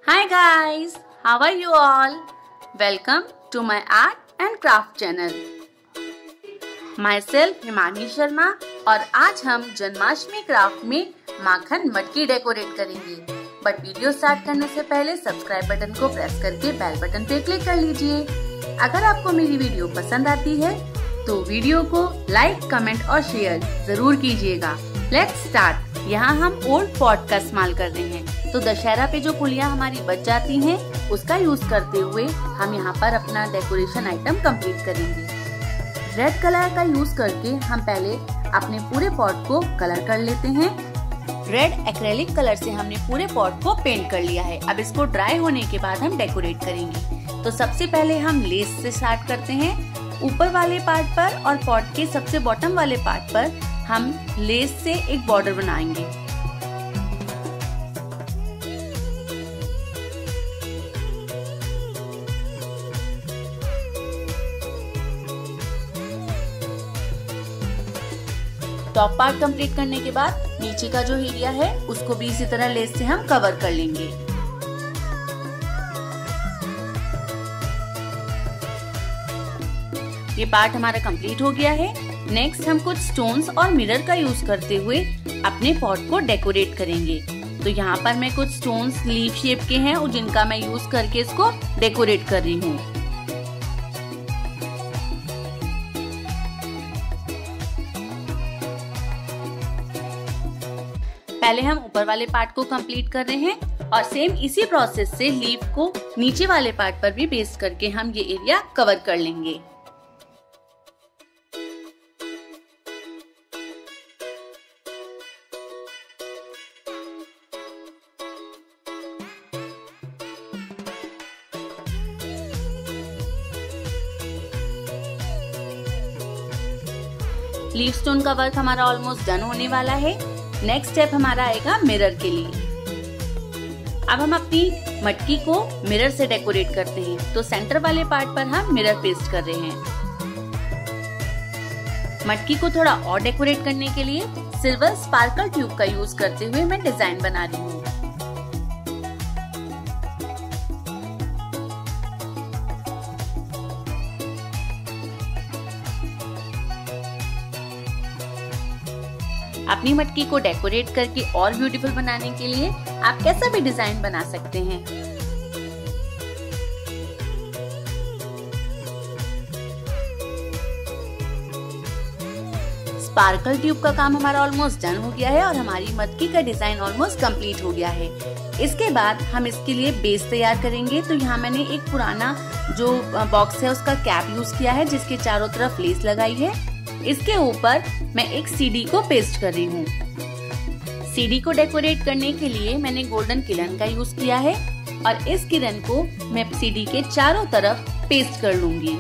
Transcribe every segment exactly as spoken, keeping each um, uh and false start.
Hi guys, how are you all? Welcome to my art and craft channel. Myself Himani Sharma और आज हम Janmashtami craft में माखन मटकी डेकोरेट करेंगे। बट वीडियो स्टार्ट करने से पहले सब्सक्राइब बटन को प्रेस करके बेल बटन पे क्लिक कर लीजिए। अगर आपको मेरी वीडियो पसंद आती है तो वीडियो को लाइक, कमेंट और शेयर जरूर कीजिएगा। Let's start. यहाँ हम ओल्ड पॉट का इस्तेमाल कर रहे हैं, तो दशहरा पे जो पुलियाँ हमारी बच जाती हैं उसका यूज करते हुए हम यहाँ पर अपना डेकोरेशन आइटम कंप्लीट करेंगे। रेड कलर का यूज करके हम पहले अपने पूरे पॉट को कलर कर लेते हैं। रेड एक्रेलिक कलर से हमने पूरे पॉट को पेंट कर लिया है। अब इसको ड्राई होने के बाद हम डेकोरेट करेंगे। तो सबसे पहले हम लेस से स्टार्ट करते हैं। ऊपर वाले पार्ट पर और पॉट के सबसे बॉटम वाले पार्ट पर हम लेस से एक बॉर्डर बनाएंगे। टॉप पार्ट कंप्लीट करने के बाद नीचे का जो एरिया है उसको भी इसी तरह लेस से हम कवर कर लेंगे। ये पार्ट हमारा कंप्लीट हो गया है। नेक्स्ट हम कुछ स्टोन्स और मिरर का यूज करते हुए अपने पॉट को डेकोरेट करेंगे। तो यहाँ पर मैं कुछ स्टोन्स लीफ शेप के हैं और जिनका मैं यूज करके इसको डेकोरेट कर रही हूँ। पहले हम ऊपर वाले पार्ट को कंप्लीट कर रहे हैं और सेम इसी प्रोसेस से लीफ को नीचे वाले पार्ट पर भी पेस्ट करके हम ये एरिया कवर कर लेंगे। लीफ स्टोन का वर्क हमारा ऑलमोस्ट डन होने वाला है। नेक्स्ट स्टेप हमारा आएगा मिरर के लिए। अब हम अपनी मटकी को मिरर से डेकोरेट करते हैं। तो सेंटर वाले पार्ट पर हम मिरर पेस्ट कर रहे हैं। मटकी को थोड़ा और डेकोरेट करने के लिए सिल्वर स्पार्कल ट्यूब का यूज करते हुए मैं डिजाइन बना रही हूँ। अपनी मटकी को डेकोरेट करके और ब्यूटीफुल बनाने के लिए आप कैसा भी डिजाइन बना सकते हैं। स्पार्कल ट्यूब का काम हमारा ऑलमोस्ट डन हो गया है और हमारी मटकी का डिजाइन ऑलमोस्ट कंप्लीट हो गया है। इसके बाद हम इसके लिए बेस तैयार करेंगे। तो यहाँ मैंने एक पुराना जो बॉक्स है उसका कैप यूज किया है जिसके चारों तरफ लेस लगाई है। इसके ऊपर मैं एक सीडी को पेस्ट कर रही हूँ। सीडी को डेकोरेट करने के लिए मैंने गोल्डन किरण का यूज किया है और इस किरण को मैं सीडी के चारों तरफ पेस्ट कर लूंगी।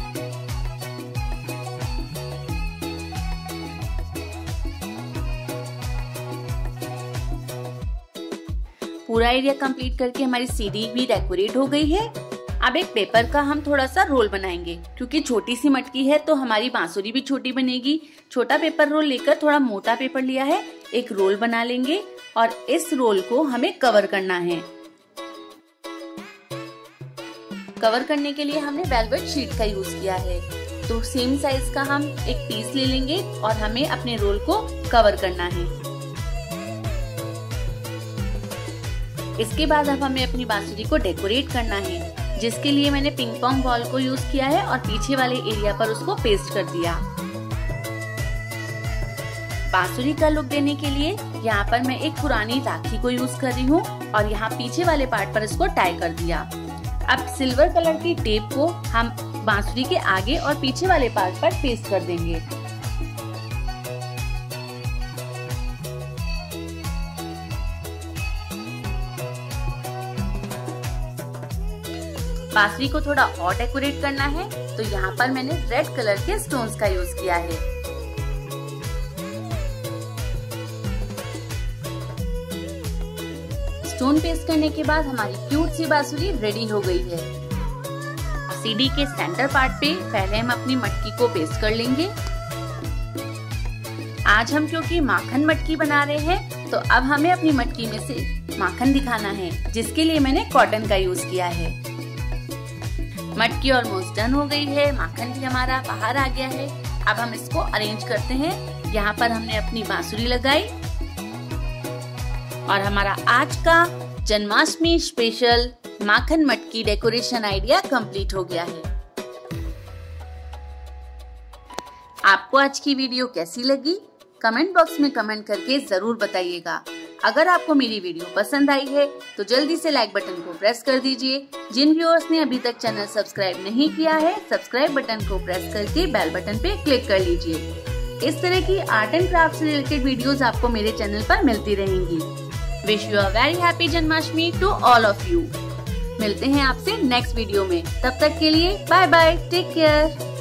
पूरा एरिया कंप्लीट करके हमारी सीडी भी डेकोरेट हो गई है। अब एक पेपर का हम थोड़ा सा रोल बनाएंगे। क्योंकि छोटी सी मटकी है तो हमारी बांसुरी भी छोटी बनेगी। छोटा पेपर रोल लेकर थोड़ा मोटा पेपर लिया है, एक रोल बना लेंगे और इस रोल को हमें कवर करना है। कवर करने के लिए हमने वेलवेट शीट का यूज किया है। तो सेम साइज का हम एक पीस ले लेंगे और हमें अपने रोल को कवर करना है। इसके बाद अब हमें अपनी बांसुरी को डेकोरेट करना है, जिसके लिए मैंने पिंग पोंग बॉल को यूज किया है और पीछे वाले एरिया पर उसको पेस्ट कर दिया। बांसुरी का लुक देने के लिए यहाँ पर मैं एक पुरानी राखी को यूज कर रही हूँ और यहाँ पीछे वाले पार्ट पर इसको टाई कर दिया। अब सिल्वर कलर की टेप को हम बांसुरी के आगे और पीछे वाले पार्ट पर पेस्ट कर देंगे। बांसुरी को थोड़ा और डेकोरेट करना है तो यहाँ पर मैंने रेड कलर के स्टोन्स का यूज किया है। स्टोन पेस्ट करने के बाद हमारी क्यूट सी बांसुरी रेडी हो गई है। सीडी के सेंटर पार्ट पे पहले हम अपनी मटकी को पेस्ट कर लेंगे। आज हम क्योंकि माखन मटकी बना रहे हैं तो अब हमें अपनी मटकी में से माखन दिखाना है, जिसके लिए मैंने कॉटन का यूज किया है। मटकी ऑलमोस्ट डन हो गई है, माखन भी हमारा बाहर आ गया है। अब हम इसको अरेंज करते हैं। यहाँ पर हमने अपनी बांसुरी लगाई और हमारा आज का जन्माष्टमी स्पेशल माखन मटकी डेकोरेशन आइडिया कंप्लीट हो गया है। आपको आज की वीडियो कैसी लगी? कमेंट बॉक्स में कमेंट करके जरूर बताइएगा। अगर आपको मेरी वीडियो पसंद आई है तो जल्दी से लाइक बटन को प्रेस कर दीजिए। जिन व्यूअर्स ने अभी तक चैनल सब्सक्राइब नहीं किया है, सब्सक्राइब बटन को प्रेस करके बेल बटन पे क्लिक कर लीजिए। इस तरह की आर्ट एंड क्राफ्ट से रिलेटेड वीडियोस आपको मेरे चैनल पर मिलती रहेंगी। Wish you a very happy Janmashtami to all of you. मिलते हैं आपसे नेक्स्ट वीडियो में। तब तक के लिए बाय बाय, टेक केयर।